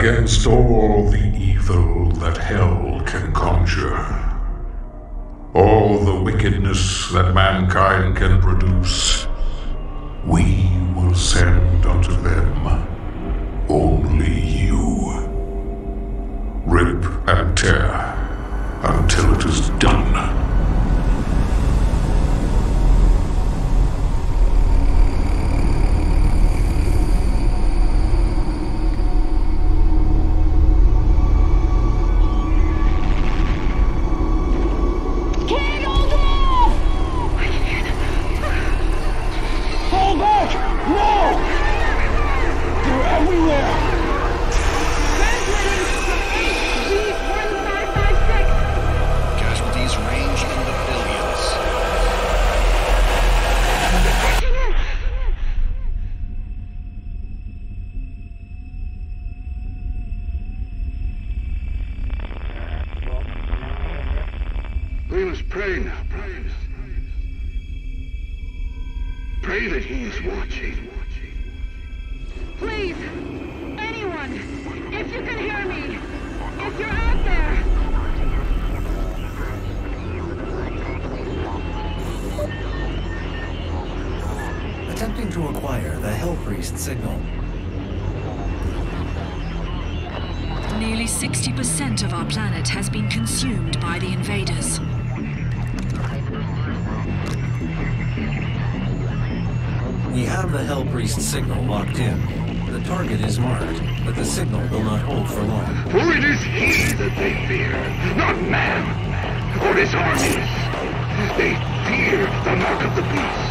against all the evil that hell can conjure, all the wickedness that mankind can produce, we will send unto them only you. Rip and tear until it is done. We must pray now, brothers. Pray that he is watching. Please, anyone, if you can hear me, if you're out there. Attempting to acquire the Hell Priest signal. Nearly 60% of our planet has been consumed by the invaders. We have the Hell Priest signal locked in. The target is marked, but the signal will not hold for long. For it is he that they fear, not man, or his armies. They fear the mark of the beast.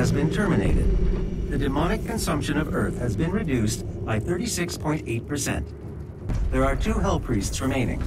has been terminated. The demonic consumption of Earth has been reduced by 36.8%. There are 2 Hell Priests remaining.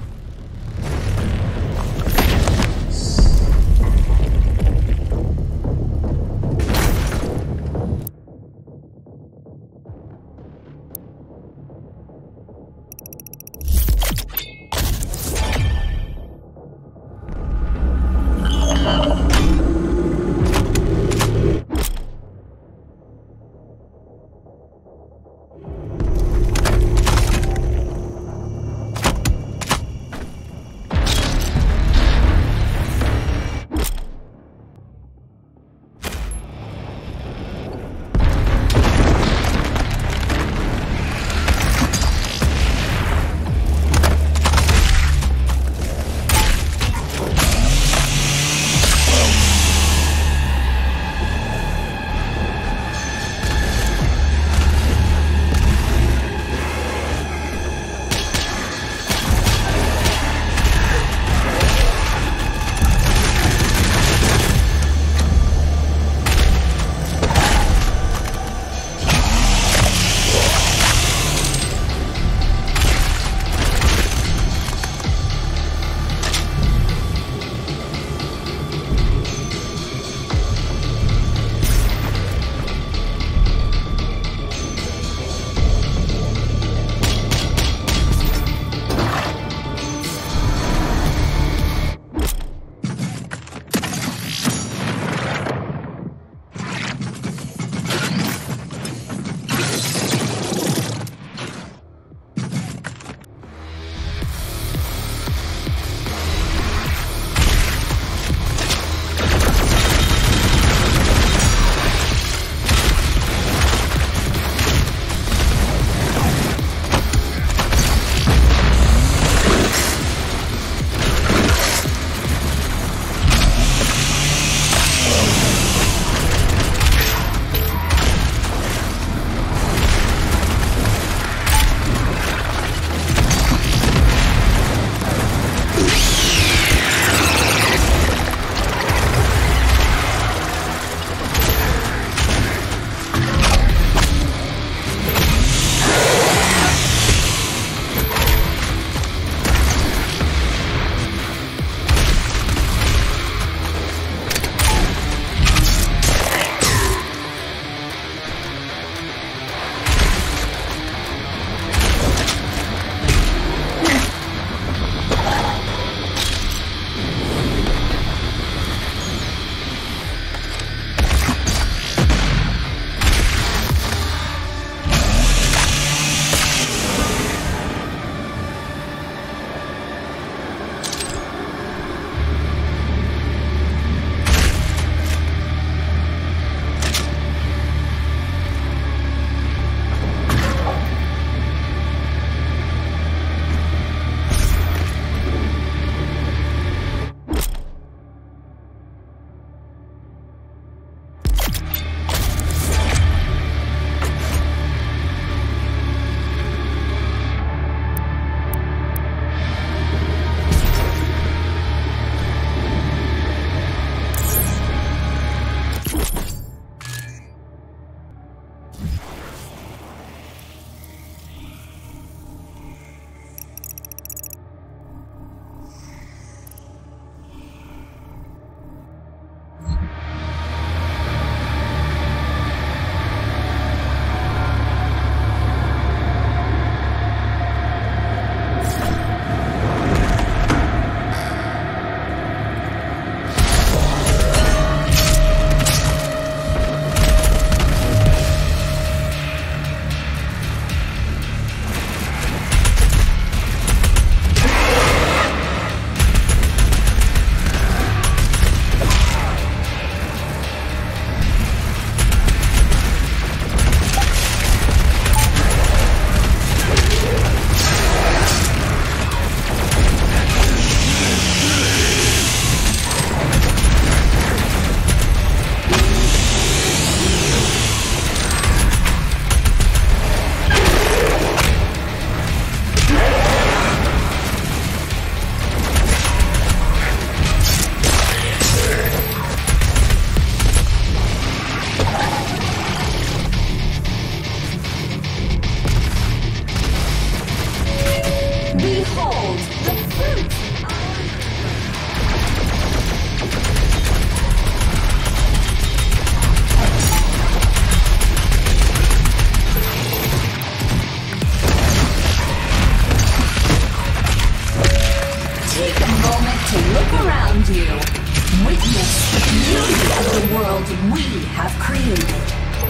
have created.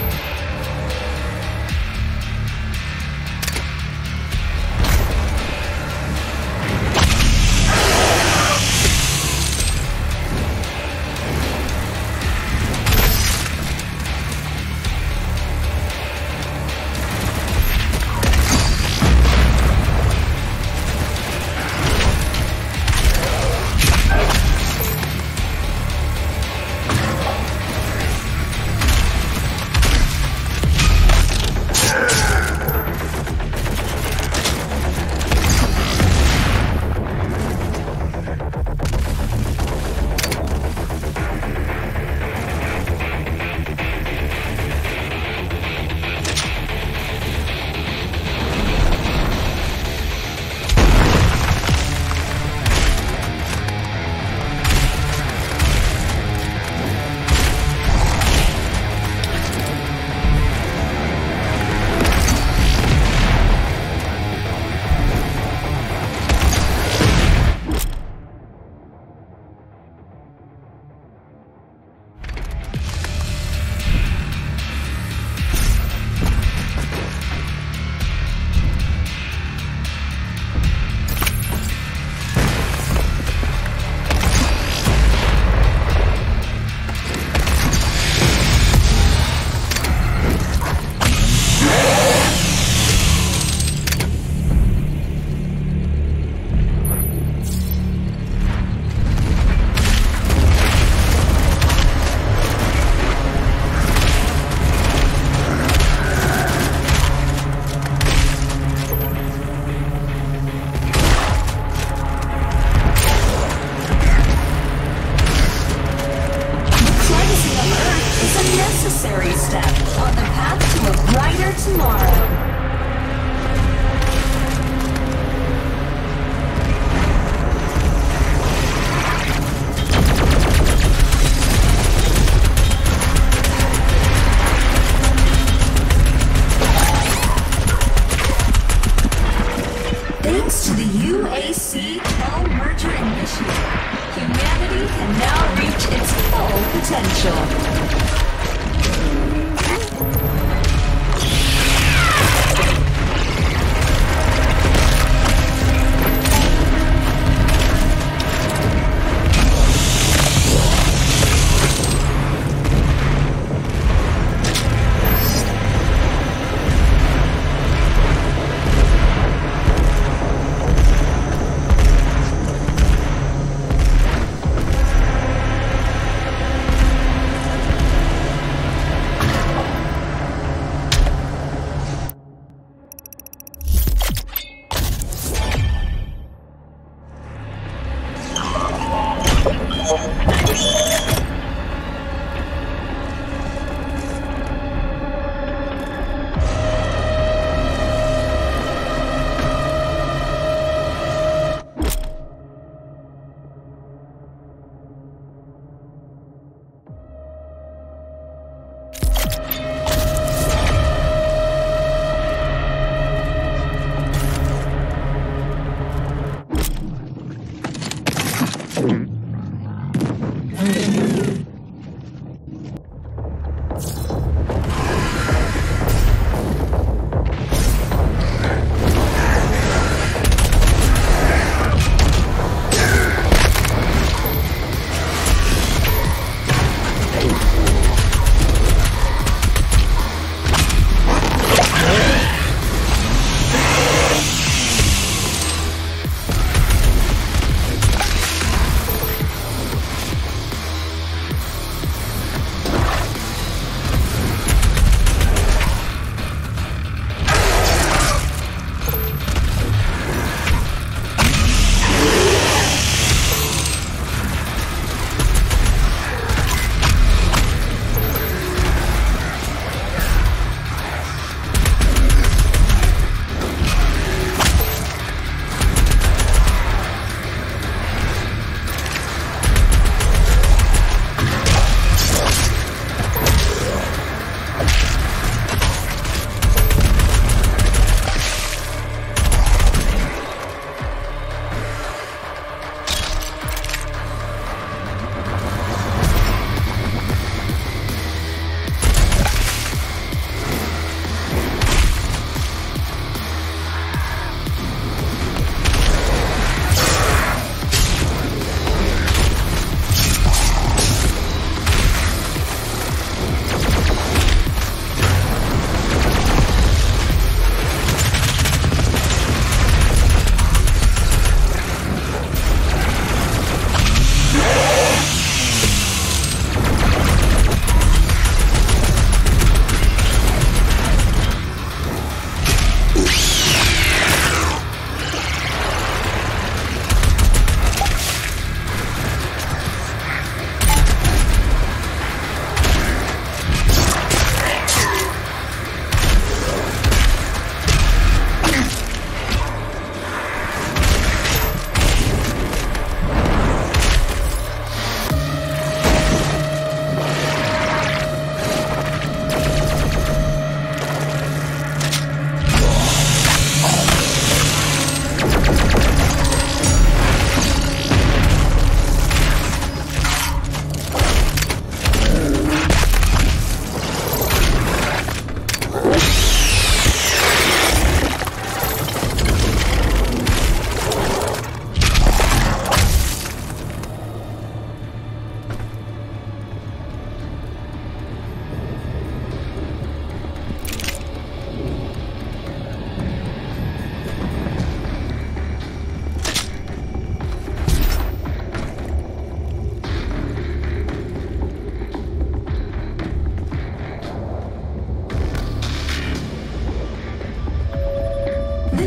Thanks to the UAC Hell Merger Initiative, humanity can now reach its full potential.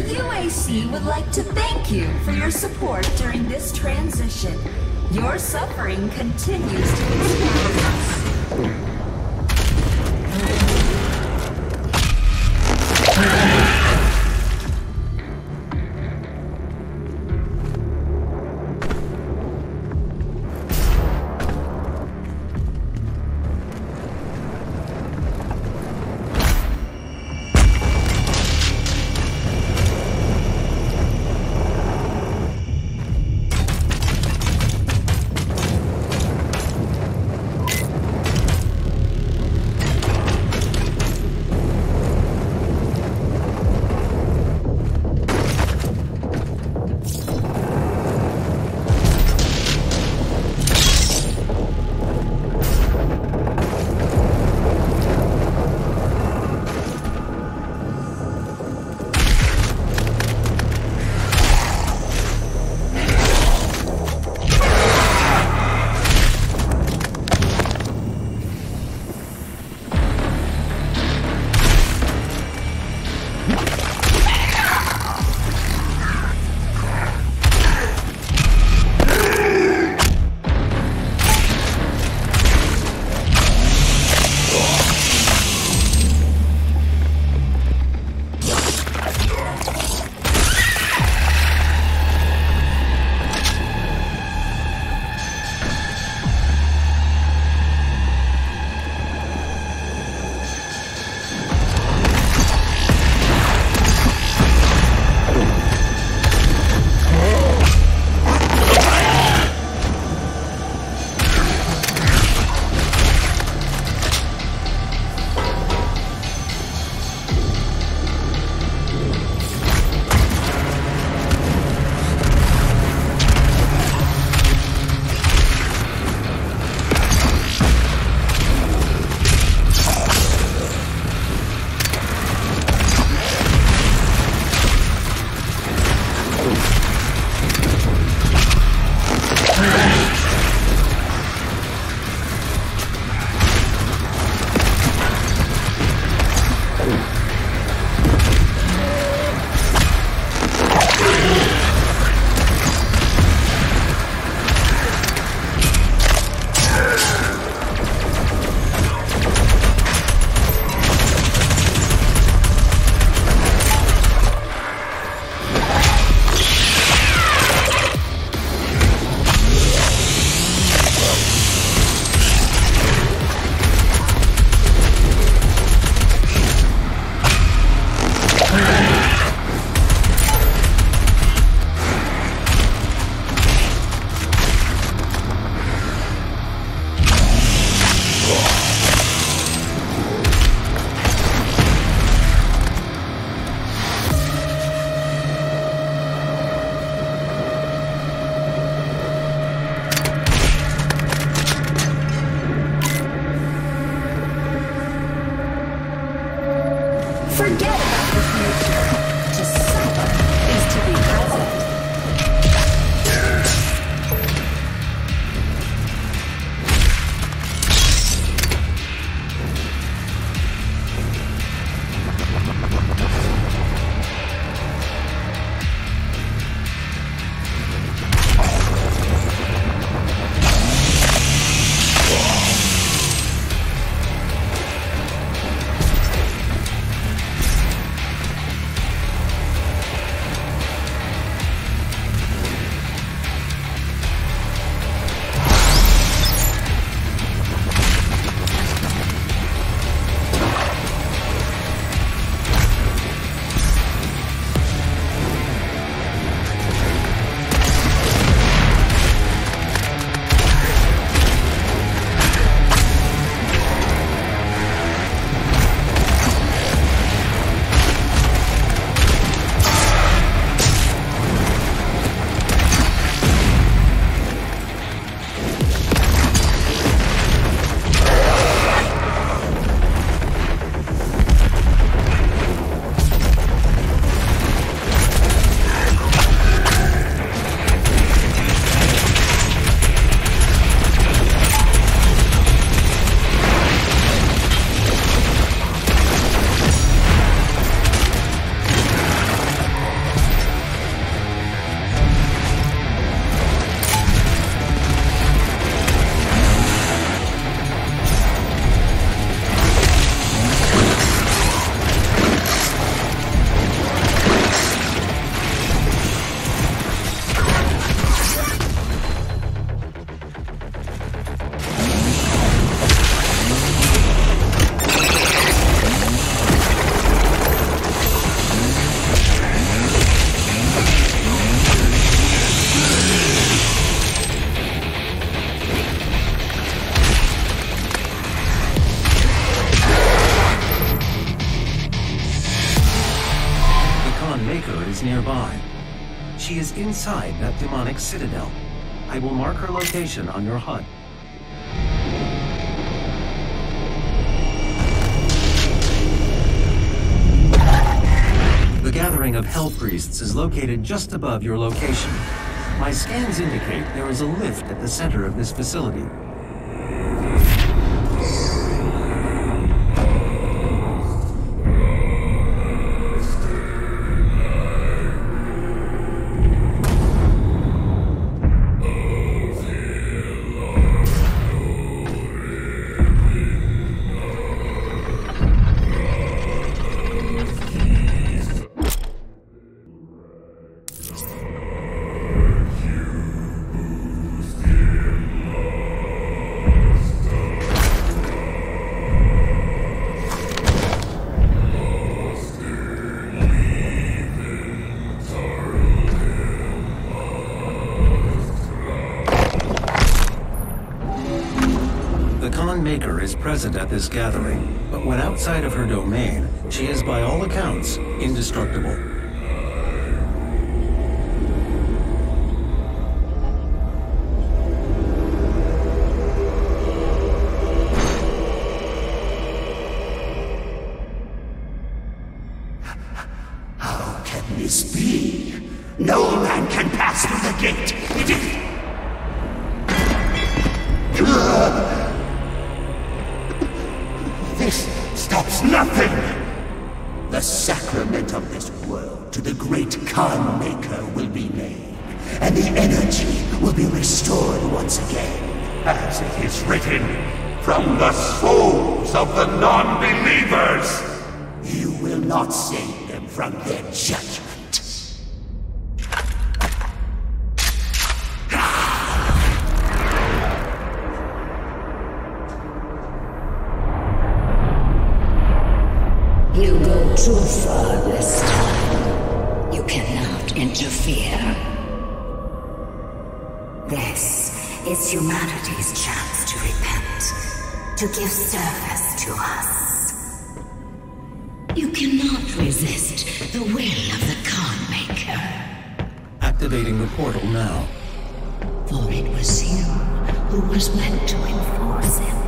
UAC would like to thank you for your support during this transition. Your suffering continues to experience. Forget about the future. To suffer is to be present. is nearby. She is inside that demonic citadel. I will mark her location on your HUD. The gathering of Hell Priests is located just above your location. My scans indicate there is a lift at the center of this facility. Maker is present at this gathering, but when outside of her domain, she is by all accounts indestructible. How can this be? No man can pass through the gate. It is... This stops nothing! The sacrament of this world to the great Khan Maker will be made, and the energy will be restored once again. As it is written, from the souls of the non-believers! You will not save them from their judgment. You go too far this time. You cannot interfere. This is humanity's chance to repent, to give service to us. You cannot resist the will of the Khan Maker. Activating the portal now. For it was you who was meant to enforce it.